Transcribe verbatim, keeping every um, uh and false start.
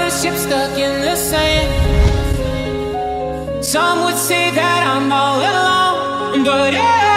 ship stuck in the sand. Some would say that I'm all alone, but yeah.